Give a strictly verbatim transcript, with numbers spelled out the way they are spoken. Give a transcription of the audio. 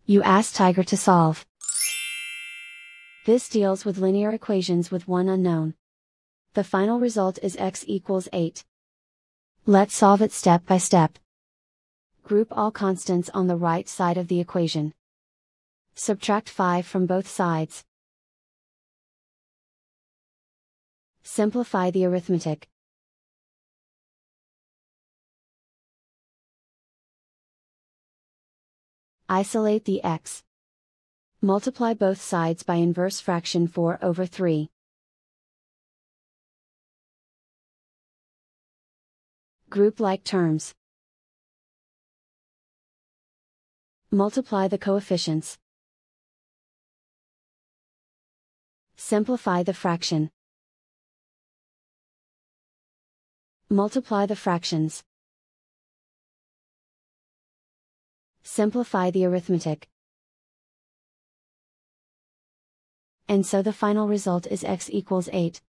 You ask Tiger to solve. This deals with linear equations with one unknown. The final result is x equals eight. Let's solve it step by step. Group all constants on the right side of the equation. Subtract five from both sides. Simplify the arithmetic. Isolate the x. Multiply both sides by inverse fraction four over three. Group like terms. Multiply the coefficients. Simplify the fraction. Multiply the fractions. Simplify the arithmetic. And so the final result is x equals eight.